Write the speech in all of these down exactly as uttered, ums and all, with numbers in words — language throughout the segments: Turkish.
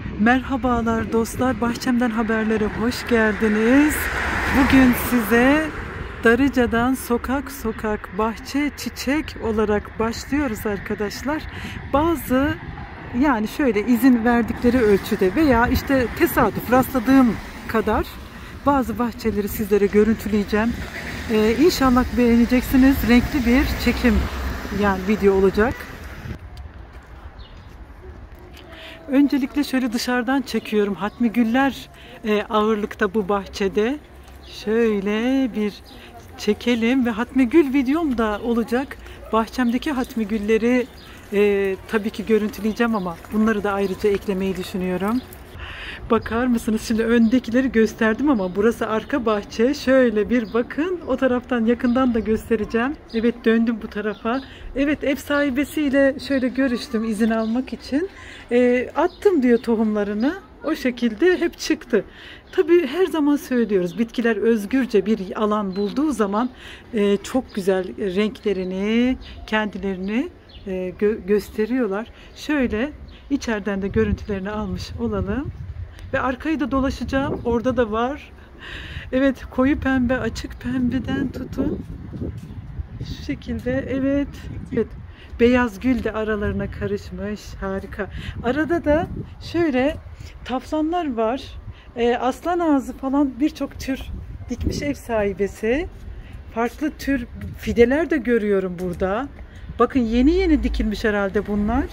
Merhabalar dostlar, bahçemden haberlere hoş geldiniz. Bugün size Darıca'dan sokak sokak bahçe çiçek olarak başlıyoruz arkadaşlar. Bazı yani şöyle izin verdikleri ölçüde veya işte tesadüf rastladığım kadar bazı bahçeleri sizlere görüntüleyeceğim. Ee, İnşallah beğeneceksiniz. Renkli bir çekim yani video olacak. Öncelikle şöyle dışarıdan çekiyorum. Hatmi güller e, ağırlıkta bu bahçede. Şöyle bir çekelim ve hatmi gül videom da olacak. Bahçemdeki hatmi gülleri e, tabii ki görüntüleyeceğim ama bunları da ayrıca eklemeyi düşünüyorum. Bakar mısınız? Şimdi öndekileri gösterdim ama burası arka bahçe. Şöyle bir bakın. O taraftan yakından da göstereceğim. Evet, döndüm bu tarafa. Evet, ev sahibesiyle şöyle görüştüm izin almak için. E, attım diyor tohumlarını. O şekilde hep çıktı. Tabii her zaman söylüyoruz. Bitkiler özgürce bir alan bulduğu zaman e, çok güzel renklerini, kendilerini e, gö gösteriyorlar. Şöyle içeriden de görüntülerini almış olalım. Ve arkayı da dolaşacağım. Orada da var. Evet, koyu pembe, açık pembeden tutun. Şu şekilde. Evet. Evet. Beyaz gül de aralarına karışmış. Harika. Arada da şöyle taflanlar var. Ee, aslan ağzı falan birçok tür dikmiş ev sahibesi. Farklı tür fideler de görüyorum burada. Bakın yeni yeni dikilmiş herhalde bunlar.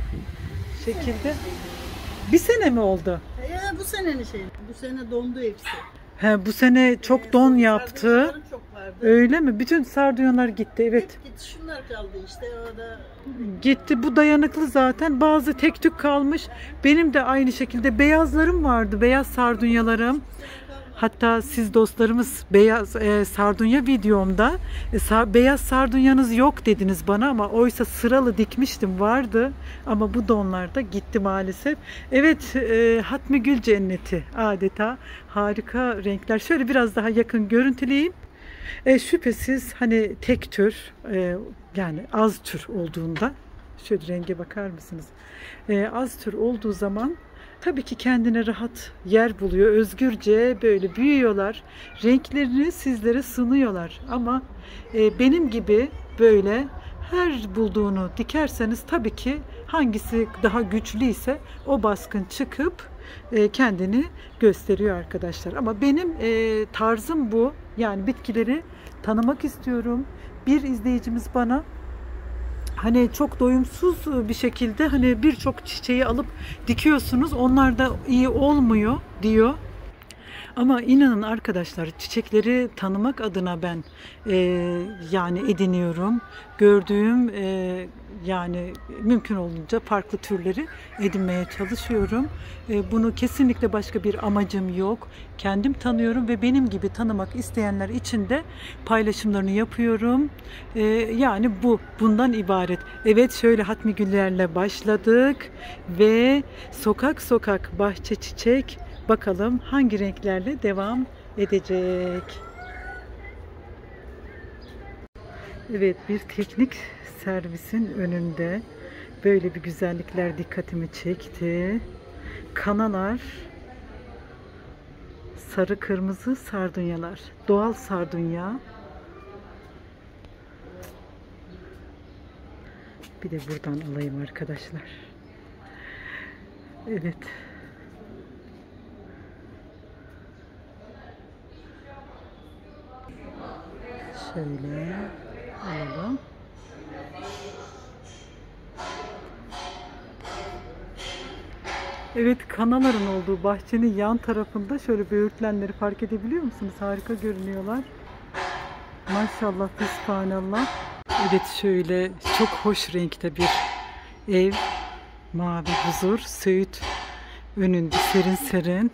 Şekilde. Bir sene mi oldu? Ya bu senenin şeyi. Bu sene dondu hepsi. He, bu sene çok ee, don yaptı. Çok vardı. Öyle mi? Bütün sardunyalar gitti. Evet. Hep gitti. Şunlar kaldı işte orada. Gitti. Bu dayanıklı zaten. Bazı tek tük kalmış. Benim de aynı şekilde beyazlarım vardı. Beyaz sardunyalarım. Hatta siz dostlarımız beyaz e, sardunya videomda e, sa beyaz sardunyanız yok dediniz bana ama oysa sıralı dikmiştim, vardı ama bu donlarda gitti maalesef. Evet, e, hatmi gül cenneti adeta, harika renkler. Şöyle biraz daha yakın görüntüleyeyim. E, şüphesiz hani tek tür e, yani az tür olduğunda şöyle renge bakar mısınız? E, az tür olduğu zaman tabii ki kendine rahat yer buluyor. Özgürce böyle büyüyorlar. Renklerini sizlere sunuyorlar. Ama e, benim gibi böyle her bulduğunu dikerseniz tabii ki hangisi daha güçlüyse o baskın çıkıp e, kendini gösteriyor arkadaşlar. Ama benim e, tarzım bu. Yani bitkileri tanımak istiyorum. Bir izleyicimiz bana hani çok doyumsuz bir şekilde hani birçok çiçeği alıp dikiyorsunuz, onlar da iyi olmuyor diyor. Ama inanın arkadaşlar, çiçekleri tanımak adına ben e, yani ediniyorum. Gördüğüm e, yani mümkün olunca farklı türleri edinmeye çalışıyorum. E, bunu kesinlikle başka bir amacım yok. Kendim tanıyorum ve benim gibi tanımak isteyenler için de paylaşımlarını yapıyorum. E, yani bu bundan ibaret. Evet, şöyle hatmi güllerle başladık ve sokak sokak bahçe çiçek. Bakalım hangi renklerle devam edecek. Evet, bir teknik servisin önünde böyle bir güzellikler dikkatimi çekti. Kanalar, sarı kırmızı sardunyalar, doğal sardunya. Bir de buradan alayım arkadaşlar. Evet. Şöyle alalım. Evet, kanaların olduğu bahçenin yan tarafında şöyle böğürtlenleri fark edebiliyor musunuz? Harika görünüyorlar. Maşallah, bismillah. Evet, şöyle çok hoş renkte bir ev. Mavi huzur, söğüt önünde serin serin.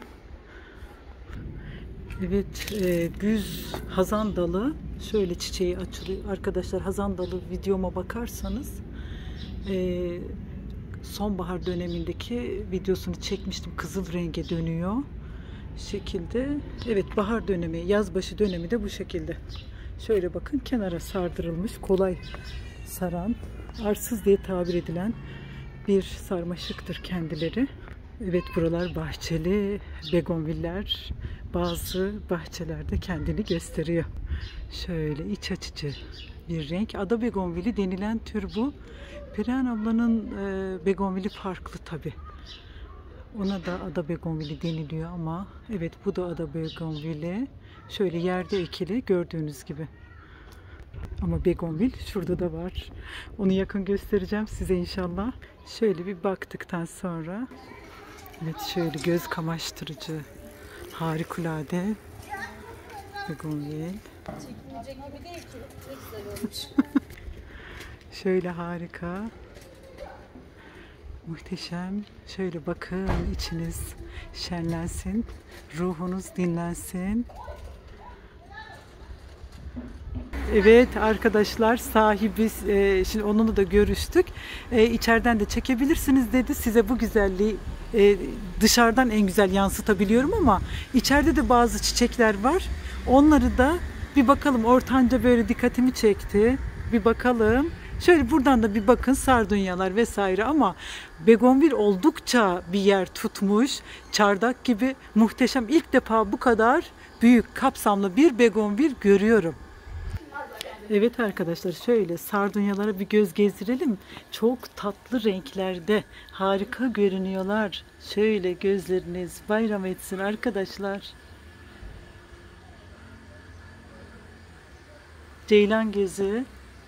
Evet, e, güz hazan dalı şöyle çiçeği açılıyor arkadaşlar. Hazan dalı videoma bakarsanız e, sonbahar dönemindeki videosunu çekmiştim. Kızıl renge dönüyor şekilde. Evet, bahar dönemi, yazbaşı dönemi de bu şekilde. Şöyle bakın, kenara sardırılmış, kolay saran, arsız diye tabir edilen bir sarmaşıktır kendileri. Evet, buralar bahçeli begonviller. Bazı bahçelerde kendini gösteriyor. Şöyle iç açıcı bir renk. Ada begonvili denilen tür bu. Perihan ablanın e, begonvili farklı tabi. Ona da ada begonvili deniliyor ama evet, bu da ada begonvili. Şöyle yerde ekili gördüğünüz gibi. Ama begonvil şurada da var. Onu yakın göstereceğim size inşallah. Şöyle bir baktıktan sonra, evet, şöyle göz kamaştırıcı, harikulade begonvil. Çekmeyecek gibi değil ki. Ne güzel olmuş. Şöyle harika. Muhteşem. Şöyle bakın, içiniz şenlensin. Ruhunuz dinlensin. Evet arkadaşlar, sahibi, e, şimdi onunla da görüştük. E, içeriden de çekebilirsiniz dedi. Size bu güzelliği e, dışarıdan en güzel yansıtabiliyorum ama içeride de bazı çiçekler var. Onları da bir bakalım. Ortanca böyle dikkatimi çekti. Bir bakalım. Şöyle buradan da bir bakın, sardunyalar vesaire ama begonvil oldukça bir yer tutmuş. Çardak gibi muhteşem. İlk defa bu kadar büyük, kapsamlı bir begonvil görüyorum. Evet arkadaşlar, şöyle sardunyalara bir göz gezdirelim. Çok tatlı renklerde, harika görünüyorlar. Şöyle gözleriniz bayram etsin arkadaşlar. Ceylan gözü.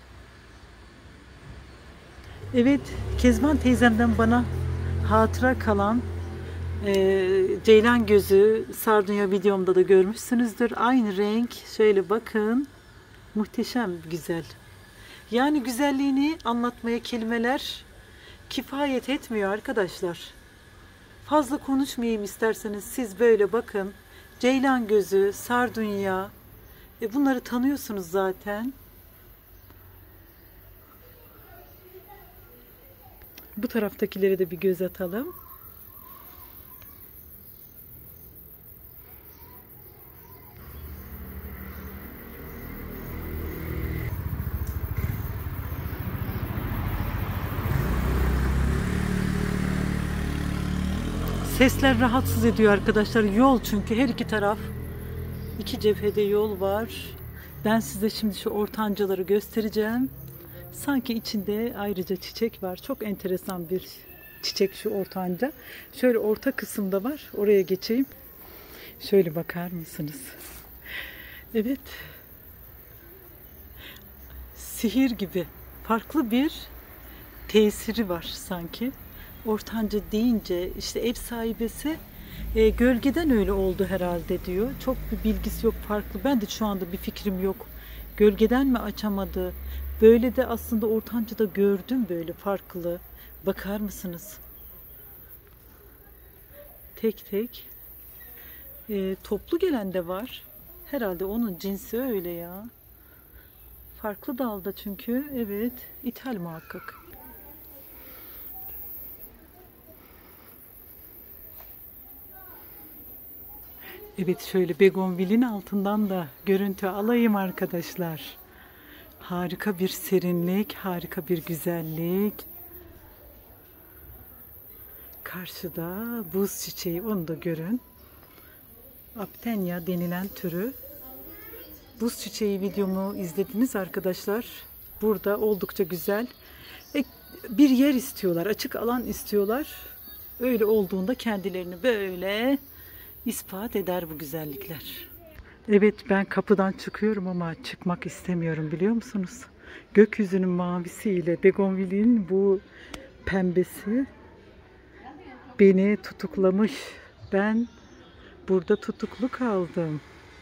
Evet, Kezban teyzemden bana hatıra kalan e, ceylan gözü sardunya videomda da görmüşsünüzdür. Aynı renk, şöyle bakın. Muhteşem güzel. Yani güzelliğini anlatmaya kelimeler kifayet etmiyor arkadaşlar. Fazla konuşmayayım isterseniz, siz böyle bakın. Ceylan gözü, sardunya. E bunları tanıyorsunuz zaten. Bu taraftakilere de bir göz atalım. Sesler rahatsız ediyor arkadaşlar. Yol, çünkü her iki taraf, iki cephede yol var. Ben size şimdi şu ortancaları göstereceğim. Sanki içinde ayrıca çiçek var. Çok enteresan bir çiçek şu ortanca. Şöyle orta kısımda var. Oraya geçeyim. Şöyle bakar mısınız? Evet. Sihir gibi. Farklı bir tesiri var sanki. Ortanca deyince işte ev sahibesi e, gölgeden öyle oldu herhalde diyor. Çok bir bilgisi yok, farklı. Ben de şu anda bir fikrim yok. Gölgeden mi açamadı? Böyle de aslında ortancada gördüm, böyle farklı. Bakar mısınız? Tek tek. E, toplu gelen de var. Herhalde onun cinsi öyle ya. Farklı dalda çünkü. Evet. İthal muhakkak. Evet, şöyle begonvilin altından da görüntü alayım arkadaşlar. Harika bir serinlik, harika bir güzellik. Karşıda buz çiçeği, onu da görün. Aptenia denilen türü. Buz çiçeği videomu izlediniz arkadaşlar. Burada oldukça güzel. E, bir yer istiyorlar, açık alan istiyorlar. Öyle olduğunda kendilerini böyle ispat eder bu güzellikler. Evet, ben kapıdan çıkıyorum ama çıkmak istemiyorum, biliyor musunuz? Gökyüzünün mavisiyle begonvilin bu pembesi beni tutuklamış. Ben burada tutuklu kaldım.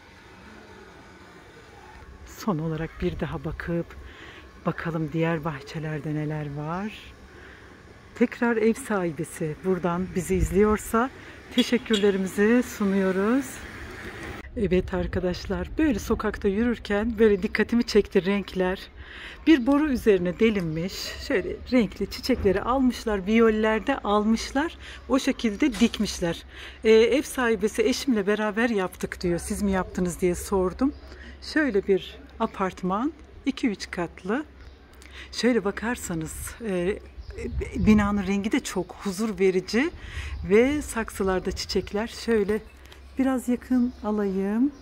Son olarak bir daha bakıp bakalım diğer bahçelerde neler var. Tekrar ev sahibesi buradan bizi izliyorsa teşekkürlerimizi sunuyoruz. Evet arkadaşlar, böyle sokakta yürürken böyle dikkatimi çekti renkler. Bir boru üzerine delinmiş. Şöyle renkli çiçekleri almışlar, viyollerde almışlar. O şekilde dikmişler. Ee, ev sahibesi eşimle beraber yaptık diyor. Siz mi yaptınız diye sordum. Şöyle bir apartman, iki üç katlı. Şöyle bakarsanız e, Binanın rengi de çok huzur verici ve saksılarda çiçekler. Şöyle biraz yakın alayım.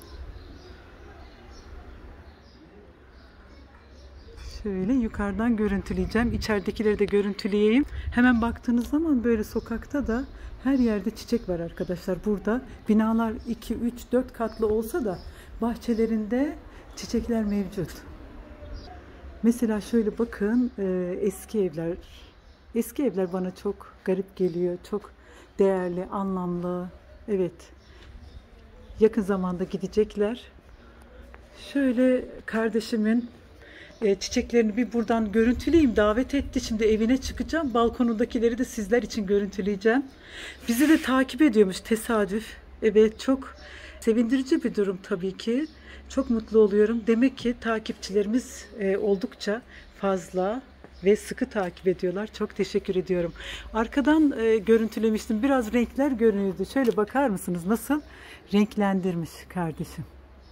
Şöyle yukarıdan görüntüleyeceğim. İçeridekileri de görüntüleyeyim. Hemen baktığınız zaman böyle sokakta da her yerde çiçek var arkadaşlar. Burada binalar iki, üç, dört katlı olsa da bahçelerinde çiçekler mevcut. Mesela şöyle bakın, eski evler. Eski evler bana çok garip geliyor. Çok değerli, anlamlı. Evet. Yakın zamanda gidecekler. Şöyle kardeşimin e, çiçeklerini bir buradan görüntüleyeyim. Davet etti. Şimdi evine çıkacağım. Balkonundakileri de sizler için görüntüleyeceğim. Bizi de takip ediyormuş tesadüf. Evet, çok sevindirici bir durum tabii ki. Çok mutlu oluyorum. Demek ki takipçilerimiz e, oldukça fazla ve sıkı takip ediyorlar. Çok teşekkür ediyorum. Arkadan e, görüntülemiştim. Biraz renkler görünüyordu. Şöyle bakar mısınız? Nasıl renklendirmiş kardeşim.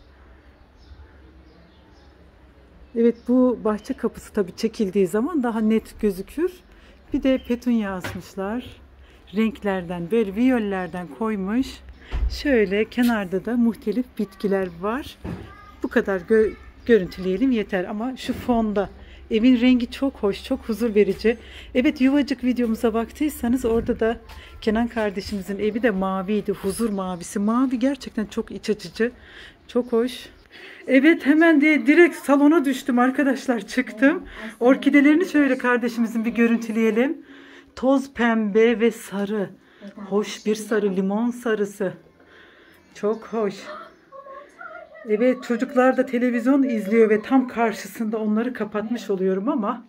Evet, bu bahçe kapısı tabii çekildiği zaman daha net gözükür. Bir de petunya asmışlar. Renklerden, böyle viyollerden koymuş. Şöyle kenarda da muhtelif bitkiler var. Bu kadar gö görüntüleyelim yeter. Ama şu fonda evin rengi çok hoş, çok huzur verici. Evet, Yuvacık videomuza baktıysanız orada da Kenan kardeşimizin evi de maviydi. Huzur mavisi. Mavi gerçekten çok iç açıcı. Çok hoş. Evet, hemen de direkt salona düştüm arkadaşlar, çıktım. Orkidelerini şöyle kardeşimizin bir görüntüleyelim. Toz pembe ve sarı. Hoş bir sarı, limon sarısı. Çok hoş. Evet, çocuklar da televizyon izliyor ve tam karşısında onları kapatmış oluyorum ama.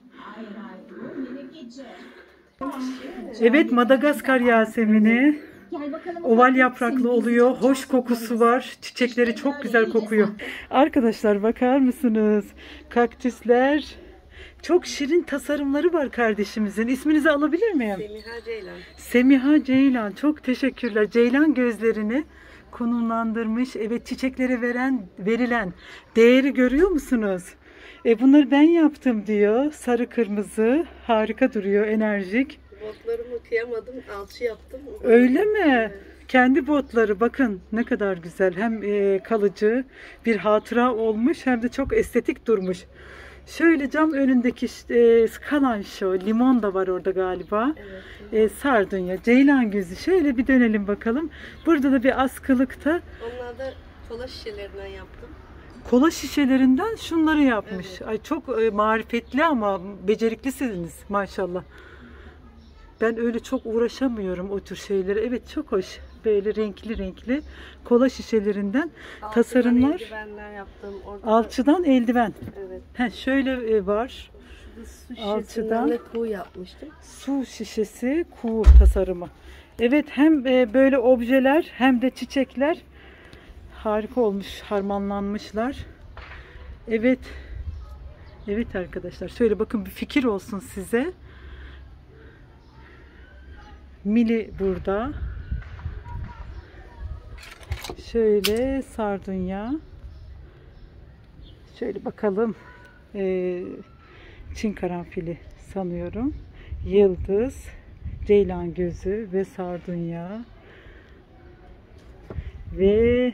Evet, Madagaskar Yasemini. Oval yapraklı oluyor. Hoş kokusu var. Çiçekleri çok güzel kokuyor. Arkadaşlar bakar mısınız? Kaktüsler. Çok şirin tasarımları var kardeşimizin. İsminizi alabilir miyim? Semiha Ceylan. Semiha Ceylan. Çok teşekkürler. Ceylan gözlerini konumlandırmış. Evet, çiçeklere veren, verilen değeri görüyor musunuz? E, bunları ben yaptım diyor. Sarı kırmızı. Harika duruyor. Enerjik. Botlarımı kıyamadım. Alçı yaptım. Öyle mi? Evet. Kendi botları bakın ne kadar güzel. Hem e, kalıcı bir hatıra olmuş hem de çok estetik durmuş. Şöyle cam önündeki e, kalan şu limon da var orada galiba. Evet. E, sardunya, ceylan gözü. Şöyle bir dönelim bakalım. Burada da bir askılıkta. Onlar da kola şişelerinden yaptım. Kola şişelerinden şunları yapmış. Evet. Ay çok e, marifetli ama beceriklisiniz maşallah. Ben öyle çok uğraşamıyorum o tür şeyleri. Evet, çok hoş. Böyle renkli renkli kola şişelerinden alçıdan tasarımlar. Eldivenler yaptım. Orada alçıdan eldiven. Evet. Heh, şöyle e, var. Su Alçıdan kuğu yapmıştım. Su şişesi kuğu tasarımı. Evet, hem e, böyle objeler hem de çiçekler harika olmuş, harmanlanmışlar. Evet. Evet arkadaşlar, şöyle bakın, bir fikir olsun size. Mili burada. Şöyle sardunya. Şöyle bakalım. Ee, Çin karanfili sanıyorum. Yıldız, ceylan gözü ve sardunya. Ve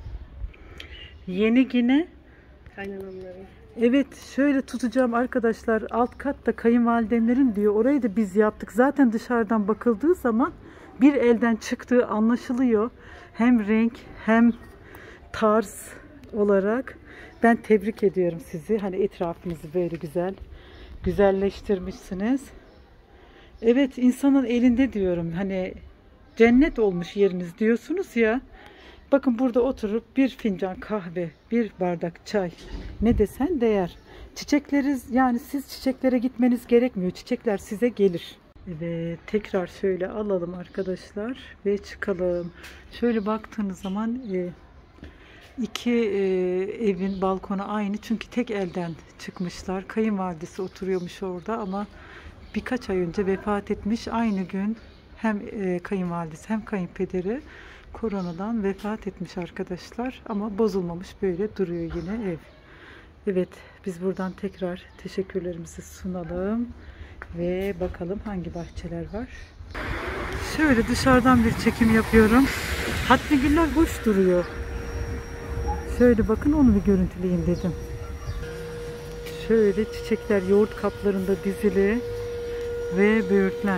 yeni yine kaynanamları. Evet, şöyle tutacağım arkadaşlar. Alt katta kayınvalidemlerin diyor. Orayı da biz yaptık. Zaten dışarıdan bakıldığı zaman bir elden çıktığı anlaşılıyor. Hem renk hem tarz olarak. Ben tebrik ediyorum sizi. Hani etrafınızı böyle güzel güzelleştirmişsiniz. Evet, insanın elinde diyorum. Hani cennet olmuş yeriniz diyorsunuz ya. Bakın, burada oturup bir fincan kahve, bir bardak çay, ne desen değer. Çiçekleriz, yani siz çiçeklere gitmeniz gerekmiyor. Çiçekler size gelir. Evet, tekrar şöyle alalım arkadaşlar ve çıkalım. Şöyle baktığınız zaman e, iki e, evin balkonu aynı. Çünkü tek elden çıkmışlar. Kayınvalidesi oturuyormuş orada ama birkaç ay önce vefat etmiş. Aynı gün hem e, kayınvalidesi hem kayınpederi koronadan vefat etmiş arkadaşlar. Ama bozulmamış, böyle duruyor yine ev. Evet, biz buradan tekrar teşekkürlerimizi sunalım. Ve bakalım hangi bahçeler var. Şöyle dışarıdan bir çekim yapıyorum. Hatmi güller boş duruyor. Şöyle bakın, onu bir görüntüleyeyim dedim. Şöyle çiçekler yoğurt kaplarında dizili ve böğürtlen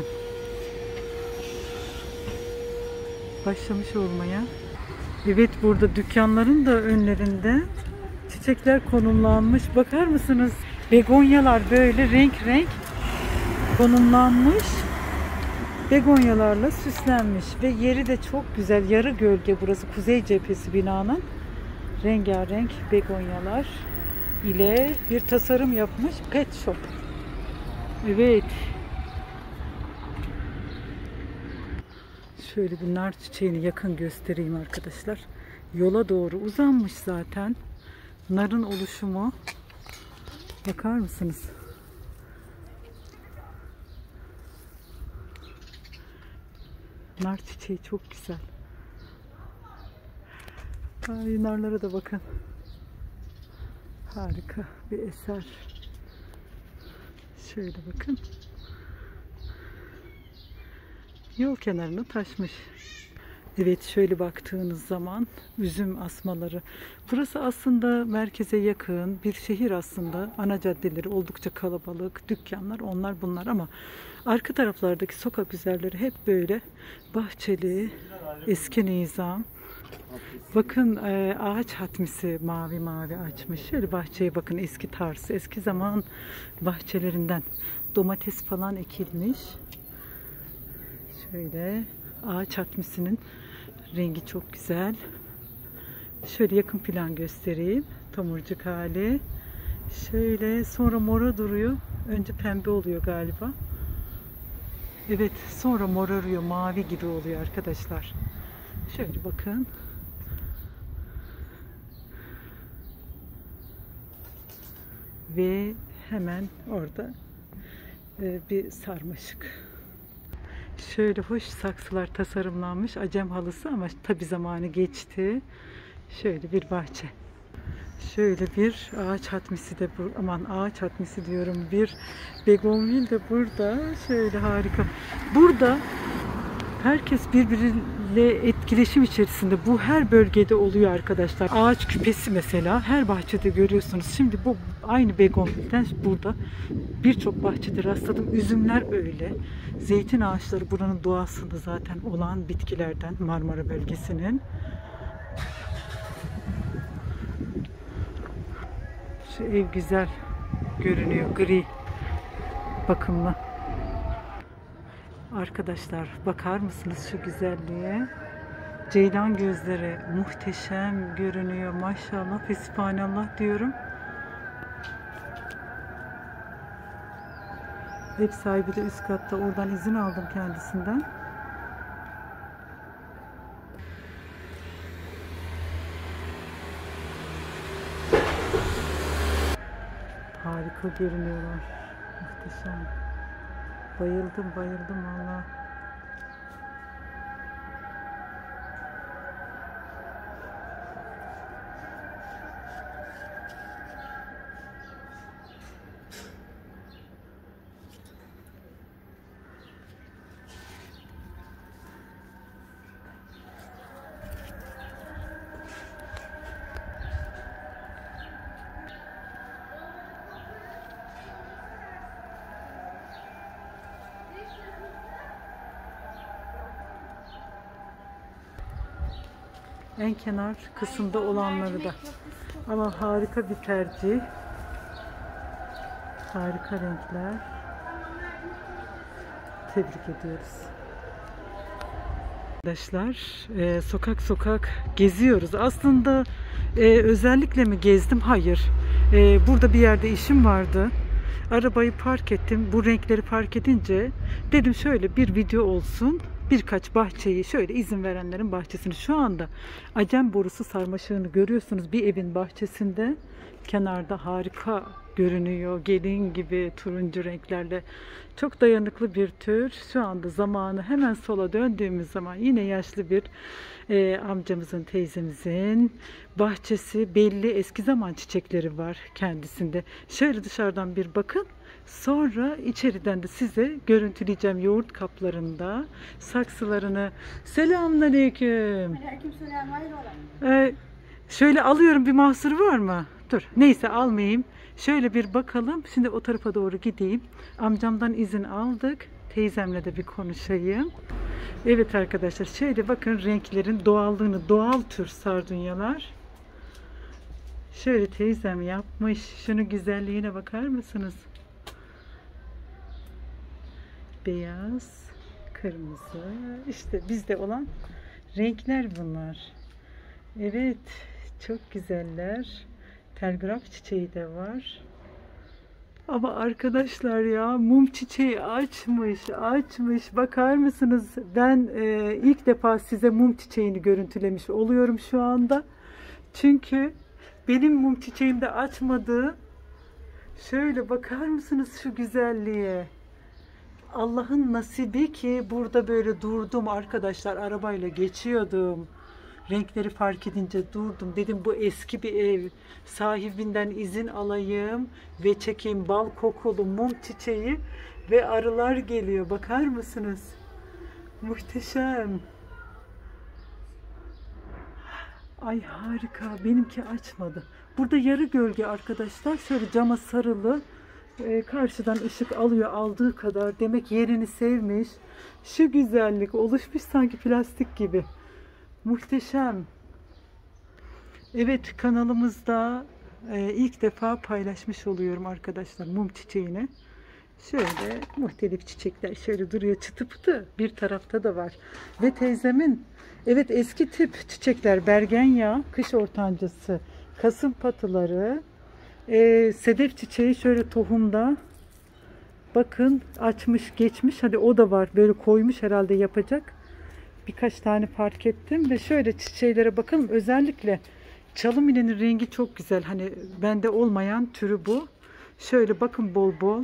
başlamış olmaya. Evet, burada dükkanların da önlerinde çiçekler konumlanmış. Bakar mısınız? Begonyalar böyle renk renk konumlanmış. Begonyalarla süslenmiş ve yeri de çok güzel. Yarı gölge burası. Kuzey cephesi binanın. Rengarenk begonyalar ile bir tasarım yapmış pet shop. Evet. Şöyle bir nar çiçeğini yakın göstereyim arkadaşlar. Yola doğru uzanmış zaten. Narın oluşumu. Bakar mısınız? Nar çiçeği çok güzel. Ay, narlara da bakın. Harika bir eser. Şöyle bakın. Yol kenarına taşmış. Evet, şöyle baktığınız zaman üzüm asmaları. Burası aslında merkeze yakın bir şehir aslında. Ana caddeleri oldukça kalabalık. Dükkanlar onlar bunlar ama arka taraflardaki sokak üzerleri hep böyle bahçeli, eski nizam. Bakın ağaç hatmisi mavi mavi açmış. Şöyle bahçeye bakın, eski tarz, eski zaman bahçelerinden domates falan ekilmiş. Şöyle ağaç hatmisinin rengi çok güzel. Şöyle yakın plan göstereyim. Tomurcuk hali. Şöyle sonra mora duruyor. Önce pembe oluyor galiba. Evet, sonra morarıyor, mavi gibi oluyor arkadaşlar. Şöyle bakın. Ve hemen orada bir sarmaşık. Şöyle hoş saksılar tasarımlanmış. Acem halısı ama tabi zamanı geçti. Şöyle bir bahçe. Şöyle bir ağaç hatmisi de bu. Aman ağaç hatmisi diyorum. Bir begonvil de burada. Şöyle harika. Burada herkes birbiriyle etkileşim içerisinde. Bu her bölgede oluyor arkadaşlar. Ağaç küpesi mesela her bahçede görüyorsunuz. Şimdi bu aynı begonvilden burada birçok bahçede rastladım. Üzümler öyle. Zeytin ağaçları buranın doğasında zaten olan bitkilerden, Marmara bölgesinin. Şu ev güzel görünüyor. Gri, bakımlı. Arkadaşlar bakar mısınız şu güzelliğe? Ceylan gözleri muhteşem görünüyor. Maşallah, fesibhanallah diyorum. Ev sahibi de üst katta. Oradan izin aldım kendisinden. Harika görünüyorlar. Muhteşem. Bayıldım, bayıldım valla. En kenar kısımda olanları da. Ama harika bir tercih. Harika renkler. Tebrik ediyoruz. Arkadaşlar e, sokak sokak geziyoruz. Aslında e, özellikle mi gezdim? Hayır. E, burada bir yerde işim vardı. Arabayı park ettim. Bu renkleri park edince dedim şöyle bir video olsun. Birkaç bahçeyi, şöyle izin verenlerin bahçesini, şu anda Acem borusu sarmaşığını görüyorsunuz bir evin bahçesinde. Kenarda harika görünüyor. Gelin gibi turuncu renklerle. Çok dayanıklı bir tür. Şu anda zamanı hemen sola döndüğümüz zaman yine yaşlı bir e, amcamızın, teyzemizin bahçesi belli. Eski zaman çiçekleri var kendisinde. Şöyle dışarıdan bir bakın. Sonra içeriden de size görüntüleyeceğim yoğurt kaplarında saksılarını. Selamünaleyküm. Aleykümselam, hayrola? Ee, şöyle alıyorum, bir mahsuru var mı? Dur, neyse almayayım. Şöyle bir bakalım. Şimdi o tarafa doğru gideyim. Amcamdan izin aldık. Teyzemle de bir konuşayım. Evet arkadaşlar, şöyle bakın renklerin doğallığını, doğal tür sardunyalar. Şöyle teyzem yapmış. Şunun güzelliğine bakar mısınız? Beyaz, kırmızı. İşte bizde olan renkler bunlar. Evet, çok güzeller. Telgraf çiçeği de var. Ama arkadaşlar ya, mum çiçeği açmış, açmış. Bakar mısınız? Ben e, ilk defa size mum çiçeğini görüntülemiş oluyorum şu anda. Çünkü benim mum çiçeğim de açmadı. Şöyle bakar mısınız şu güzelliğe? Allah'ın nasibi ki burada böyle durdum arkadaşlar. Arabayla geçiyordum. Renkleri fark edince durdum. Dedim bu eski bir ev. Sahibinden izin alayım ve çekeyim bal kokulu mum çiçeği ve arılar geliyor. Bakar mısınız? Muhteşem. Ay harika. Benimki açmadı. Burada yarı gölge arkadaşlar. Şöyle cama sarılı. Ee, karşıdan ışık alıyor aldığı kadar. Demek yerini sevmiş. Şu güzellik oluşmuş sanki plastik gibi. Muhteşem. Evet, kanalımızda e, ilk defa paylaşmış oluyorum arkadaşlar mum çiçeğini. Şöyle muhtelif çiçekler şöyle duruyor, çıtı pıtı. Bir tarafta da var. Ve teyzemin evet eski tip çiçekler, bergenya, kış ortancası, kasım patıları, e, sedef çiçeği şöyle tohumda. Bakın açmış geçmiş. Hadi o da var. Böyle koymuş herhalde yapacak. Birkaç tane fark ettim ve şöyle çiçeğlere bakalım. Özellikle çalım iğnenin rengi çok güzel. Hani bende olmayan türü bu. Şöyle bakın bol bol.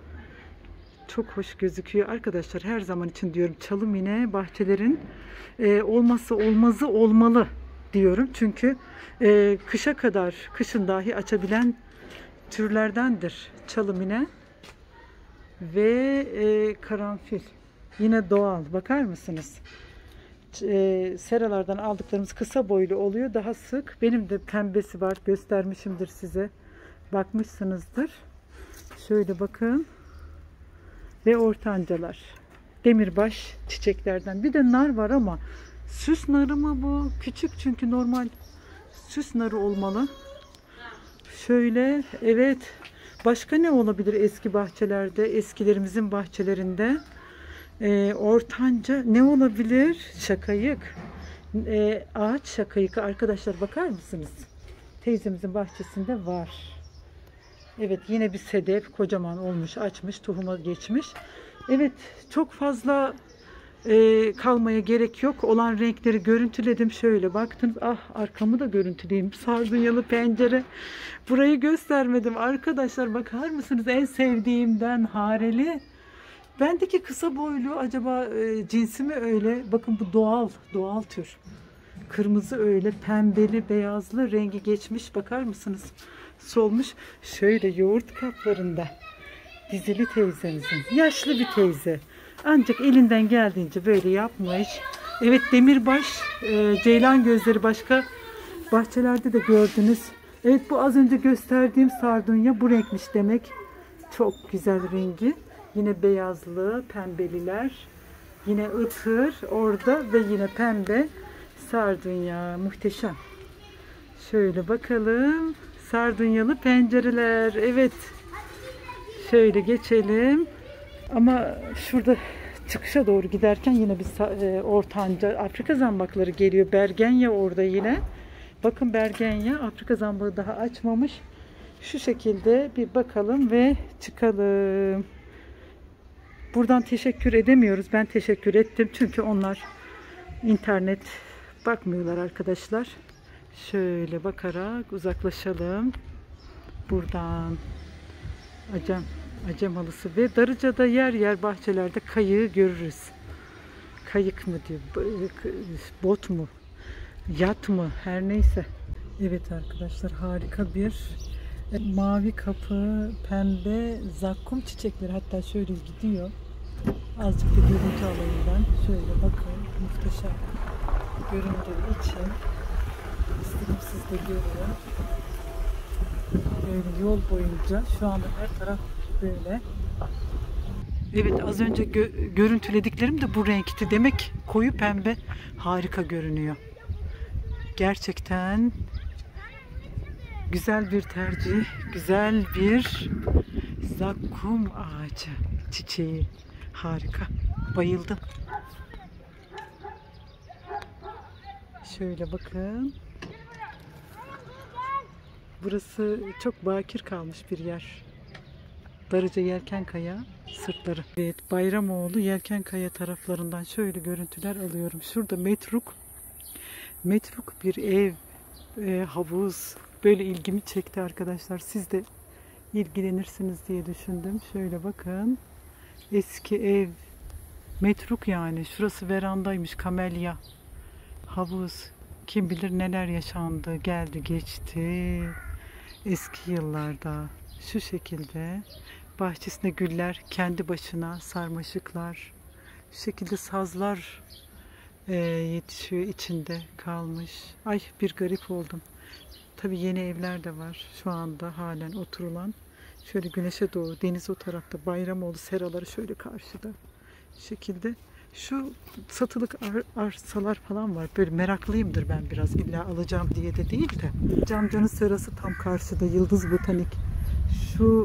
Çok hoş gözüküyor. Arkadaşlar her zaman için diyorum çalım iğne bahçelerin e, olması olmazı olmalı diyorum. Çünkü e, kışa kadar, kışın dahi açabilen türlerdendir çalım iğne. Ve e, karanfil. Yine doğal. Bakar mısınız? E, seralardan aldıklarımız kısa boylu oluyor. Daha sık. Benim de pembesi var. Göstermişimdir size. Bakmışsınızdır. Şöyle bakın. Ve ortancalar. Demirbaş çiçeklerden. Bir de nar var ama süs narı mı bu? Küçük çünkü normal süs narı olmalı. Şöyle evet. Başka ne olabilir eski bahçelerde? Eskilerimizin bahçelerinde. Ee, ortanca ne olabilir? Şakayık. Ee, ağaç şakayıkı arkadaşlar bakar mısınız? Teyzemizin bahçesinde var. Evet yine bir sedef kocaman olmuş, açmış, tohuma geçmiş. Evet çok fazla e, kalmaya gerek yok. Olan renkleri görüntüledim. Şöyle baktınız. Ah arkamı da görüntüleyeyim. Sardunyalı pencere. Burayı göstermedim. Arkadaşlar bakar mısınız? En sevdiğimden hareli. Bendeki kısa boylu acaba e, cinsi mi öyle? Bakın bu doğal, doğal tür. Kırmızı öyle, pembeli, beyazlı rengi geçmiş. Bakar mısınız? Solmuş. Şöyle yoğurt kaplarında. Dizili teyzemizin. Yaşlı bir teyze. Ancak elinden geldiğince böyle yapmış. Evet demirbaş, e, ceylan gözleri başka bahçelerde de gördünüz. Evet bu az önce gösterdiğim sardunya bu renkmiş demek. Çok güzel rengi. Yine beyazlı, pembeliler. Yine ıtır orada ve yine pembe sardunya. Muhteşem. Şöyle bakalım. Sardunyalı pencereler. Evet. Şöyle geçelim. Ama şurada çıkışa doğru giderken yine bir e, ortanca Afrika zambakları geliyor. Bergenya orada yine. Bakın bergenya Afrika zambağı daha açmamış. Şu şekilde bir bakalım ve çıkalım. Buradan teşekkür edemiyoruz. Ben teşekkür ettim. Çünkü onlar internet bakmıyorlar arkadaşlar. Şöyle bakarak uzaklaşalım. Buradan Acem, Acem halısı ve Darıca'da yer yer bahçelerde kayığı görürüz. Kayık mı diyor, bot mu, yat mı her neyse. Evet arkadaşlar harika bir Mavi kapı, pembe, zakkum çiçekleri, hatta şöyle gidiyor. Azıcık da görüntü alayım ben. Şöyle bakın, muhteşem göründüğü için istedim siz de görün. Böyle yol boyunca şu anda her taraf böyle. Evet, az önce gö görüntülediklerim de bu renkti. Demek koyu pembe harika görünüyor. Gerçekten güzel bir tercih, güzel bir zakkum ağacı çiçeği. Harika. Bayıldım. Şöyle bakın. Burası çok bakir kalmış bir yer. Darıca Yelkenkaya sırtları. Evet, Bayramoğlu Yelkenkaya taraflarından şöyle görüntüler alıyorum. Şurada metruk. Metruk bir ev, e, havuz. Böyle ilgimi çekti arkadaşlar. Siz de ilgilenirsiniz diye düşündüm. Şöyle bakın. Eski ev. Metruk yani. Şurası verandaymış. Kamelya. Havuz. Kim bilir neler yaşandı. Geldi geçti. Eski yıllarda. Şu şekilde. Bahçesinde güller kendi başına. Sarmaşıklar. Şu şekilde sazlar e, yetişiyor. İçinde kalmış. Ay, bir garip oldum. Tabii yeni evler de var. Şu anda halen oturulan. Şöyle güneşe doğru. Deniz o tarafta. Bayramoğlu seraları şöyle karşıda. Şu şekilde. Şu satılık ar arsalar falan var. Böyle meraklıyımdır ben biraz. İlla alacağım diye de değil de. Camcanın serası tam karşıda. Yıldız Botanik. Şu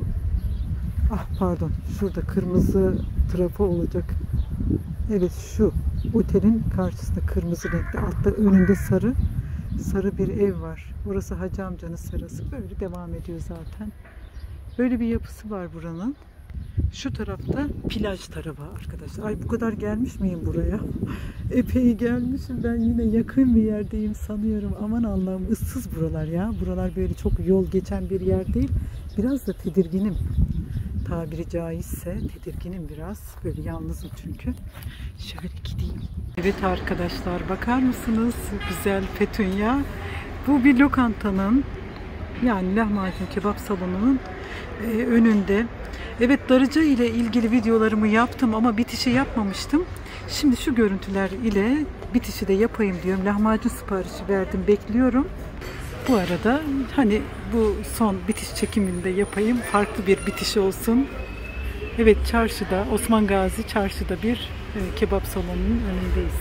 ah pardon. Şurada kırmızı trafo olacak. Evet, şu otelin karşısında kırmızı renkli. Altta önünde sarı. Sarı bir ev var. Burası Hacı amcanın serası. Böyle devam ediyor zaten. Böyle bir yapısı var buranın. Şu tarafta plaj tarafı arkadaşlar. Ay, bu kadar gelmiş miyim buraya? Epey gelmişim. Ben yine yakın bir yerdeyim sanıyorum. Aman Allah'ım, ıssız buralar ya. Buralar böyle çok yol geçen bir yer değil. Biraz da tedirginim. Tabiri caizse tedirginim biraz. Böyle yalnızım çünkü. Şöyle gideyim. Evet arkadaşlar, bakar mısınız? Güzel petunya. Bu bir lokantanın, yani lahmacun kebap salonunun e, önünde. Evet, Darıca ile ilgili videolarımı yaptım ama bitişi yapmamıştım. Şimdi şu görüntüler ile bitişi de yapayım diyorum. Lahmacun siparişi verdim, bekliyorum. Bu arada hani bu son bitiş çekimini de yapayım. Farklı bir bitiş olsun. Evet, çarşıda, Osman Gazi çarşıda bir e, kebap salonunun önündeyiz.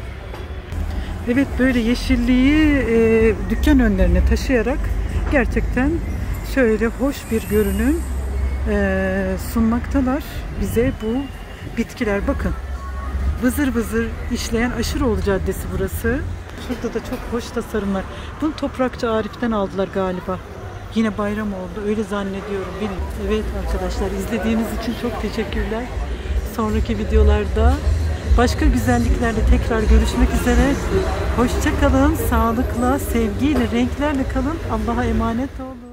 Evet, böyle yeşilliği e, dükkan önlerine taşıyarak gerçekten şöyle hoş bir görünüm e, sunmaktalar bize bu bitkiler. Bakın, vızır vızır işleyen Aşıroğlu Caddesi burası. Şurada da çok hoş tasarımlar. Bunu Toprakçı Arif'ten aldılar galiba. Yine bayram oldu. Öyle zannediyorum. Bilin. Evet arkadaşlar, izlediğiniz için çok teşekkürler. Sonraki videolarda başka güzelliklerle tekrar görüşmek üzere. Hoşça kalın. Sağlıkla, sevgiyle, renklerle kalın. Allah'a emanet olun.